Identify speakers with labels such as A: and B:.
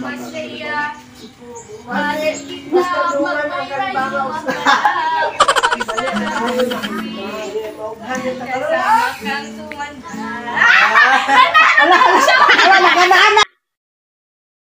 A: masaya. Bubuhatin kita pag may rayo ang kasama kang tumanda.